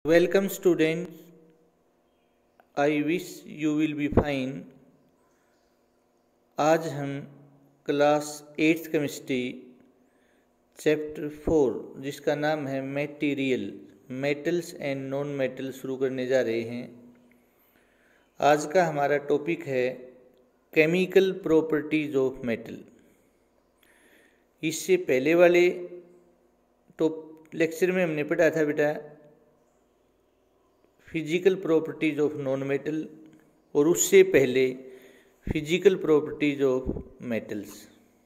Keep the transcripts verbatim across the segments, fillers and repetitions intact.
Welcome students, I wish you will be fine। आज हम class eighth chemistry chapter four जिसका नाम है material metals and non metal शुरू करने जा रहे हैं। आज का हमारा टॉपिक है केमिकल प्रॉपर्टीज ऑफ मेटल। इससे पहले वाले टॉप लेक्चर में हमने पढ़ा था बेटा physical properties of non metal और उससे पहले फिजिकल प्रॉपर्टीज ऑफ मेटल्स।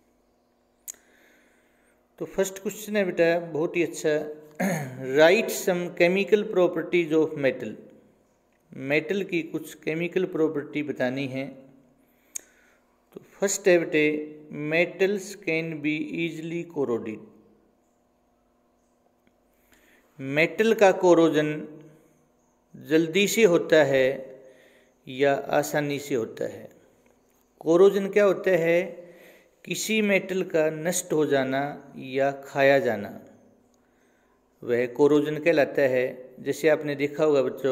तो फर्स्ट क्वेश्चन है बेटा बहुत ही अच्छा, right some chemical properties of metal. Metal की कुछ केमिकल प्रॉपर्टी बतानी है। तो फर्स्ट है बेटे metals can be easily corroded. Metal का कोरोजन जल्दी से होता है या आसानी से होता है। कोरोजन क्या होता है? किसी मेटल का नष्ट हो जाना या खाया जाना, वह कोरोजन कहलाता है। जैसे आपने देखा होगा बच्चों,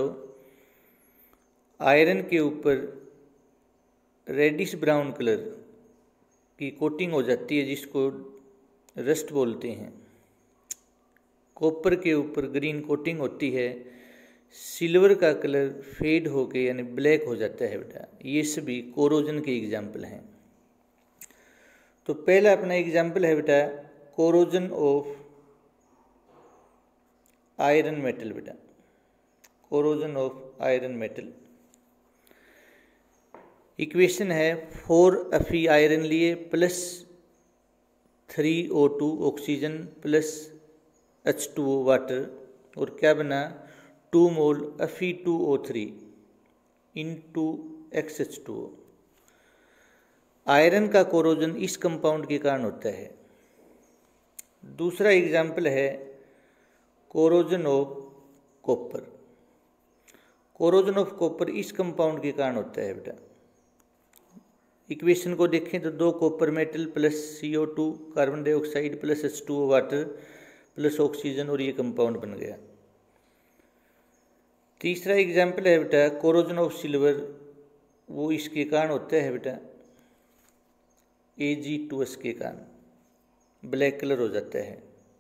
आयरन के ऊपर रेडिश ब्राउन कलर की कोटिंग हो जाती है जिसको रस्ट बोलते हैं। कॉपर के ऊपर ग्रीन कोटिंग होती है, सिल्वर का कलर फेड होके यानी ब्लैक हो जाता है बेटा। ये सभी कोरोजन के एग्जाम्पल हैं। तो पहला अपना एग्जाम्पल है बेटा कोरोजन ऑफ आयरन मेटल। बेटा corrosion of iron metal equation है फोर एफी आयरन लिए plus three O two oxygen plus H two O water, और क्या बना two mole F E two O three into x H two O. Iron का corrosion इस compound के कारण होता है। दूसरा एग्जाम्पल है corrosion of copper. Corrosion of copper इस कंपाउंड के कारण होता है बेटा। इक्वेशन को देखें तो दो copper metal plus C O two carbon dioxide plus H two O water plus oxygen, और ये कंपाउंड बन गया। तीसरा एग्जाम्पल है बेटा कोरोजन ऑफ सिल्वर। वो इसके कारण होता है बेटा ए जी टू एस के कारण ब्लैक कलर हो जाता है।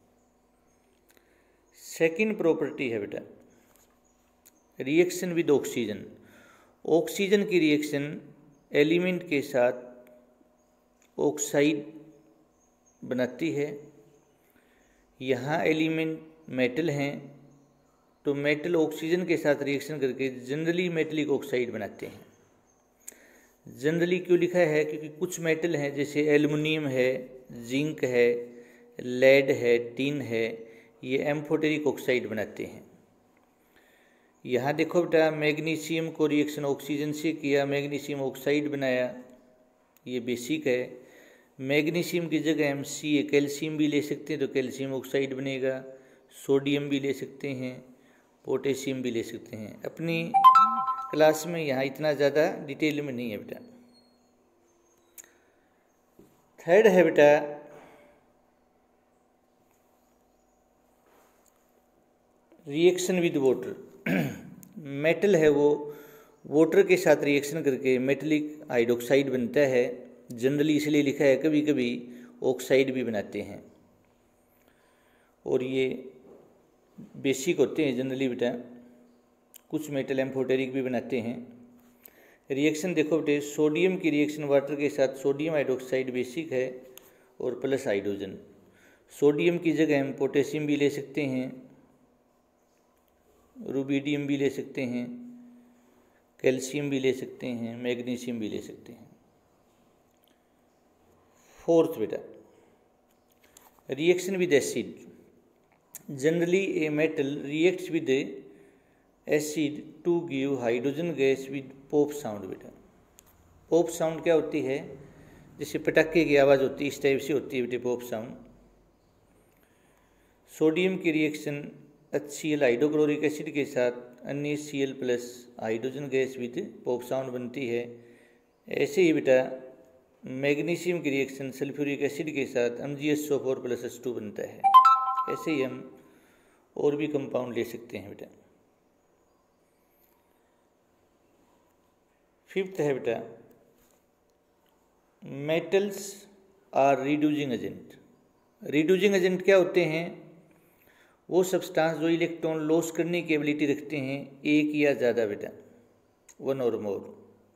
सेकंड प्रॉपर्टी है बेटा रिएक्शन विद ऑक्सीजन। ऑक्सीजन की रिएक्शन एलिमेंट के साथ ऑक्साइड बनाती है। यहाँ एलिमेंट मेटल हैं तो मेटल ऑक्सीजन के साथ रिएक्शन करके जनरली मेटलिक ऑक्साइड बनाते हैं। जनरली क्यों लिखा है? क्योंकि कुछ मेटल हैं जैसे एल्युमिनियम है, जिंक है, लेड है, टिन है, ये एम्फोटेरिक ऑक्साइड बनाते हैं। यहाँ देखो बेटा मैग्नीशियम को रिएक्शन ऑक्सीजन से किया, मैग्नीशियम ऑक्साइड बनाया, ये बेसिक है। मैग्नीशियम की जगह हम सी कैल्शियम भी ले सकते हैं तो कैल्शियम ऑक्साइड बनेगा। सोडियम भी ले सकते हैं, पोटेशियम भी ले सकते हैं। अपनी क्लास में यहाँ इतना ज़्यादा डिटेल में नहीं है बेटा। थर्ड है बेटा रिएक्शन विद वाटर। मेटल है वो वाटर के साथ रिएक्शन करके मेटलिक हाइड्रोक्साइड बनता है। जनरली इसलिए लिखा है, कभी कभी ऑक्साइड भी बनाते हैं, और ये बेसिक होते हैं जनरली बेटा। कुछ मेटल एम्फोटेरिक भी बनाते हैं। रिएक्शन देखो बेटे सोडियम की रिएक्शन वाटर के साथ सोडियम हाइड्रोक्साइड बेसिक है और प्लस हाइड्रोजन। सोडियम की जगह हम पोटेशियम भी ले सकते हैं, रुबिडियम भी ले सकते हैं, कैल्शियम भी ले सकते हैं, मैग्नीशियम भी ले सकते हैं। फोर्थ बेटा reaction with acid. Generally a metal reacts with acid to give hydrogen gas with pop sound. बेटा पॉप साउंड क्या होती है? जैसे पटाखे की आवाज़ होती है, इस टाइप से होती है बेटे पॉप साउंड। सोडियम की reaction H C L hydrochloric acid के साथ N A C L plus hydrogen gas with pop sound बनती है। ऐसे ही बेटा मैग्नीशियम की रिएक्शन सल्फ्यूरिक एसिड के साथ M G S O four plus H two बनता है। ऐसे ही हम और भी कंपाउंड ले सकते हैं बेटा। फिफ्थ है बेटा metals are reducing agent. Reducing agent क्या होते हैं? वो सब्सटेंस जो इलेक्ट्रॉन लॉस करने की एबिलिटी रखते हैं, एक या ज़्यादा बेटा, वन और मोर।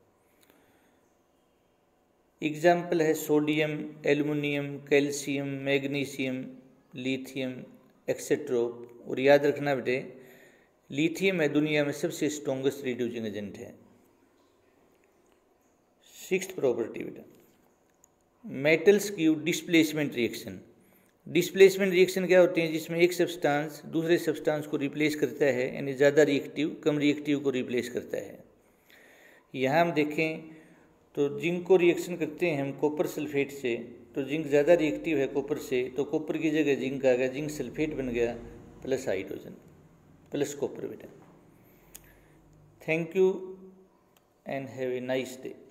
एग्जाम्पल है sodium, aluminium, calcium, magnesium, lithium etcetera. और याद रखना बेटे लिथियम है दुनिया में सबसे स्ट्रॉन्गेस्ट रिड्यूसिंग एजेंट है। सिक्स्थ प्रॉपर्टी बेटा metals give displacement reaction. Displacement reaction क्या होते हैं? जिसमें एक सब्सटेंस दूसरे सब्सटेंस को रिप्लेस करता है, यानी ज़्यादा रिएक्टिव कम रिएक्टिव को रिप्लेस करता है। यहाँ हम देखें तो जिंक को रिएक्शन करते हैं हम कॉपर सल्फेट से, तो जिंक ज़्यादा रिएक्टिव है कॉपर से, तो कॉपर की जगह जिंक आ गया, जिंक सल्फेट बन गया प्लस हाइड्रोजन प्लस कॉपर बेटा। Thank you and have a nice day.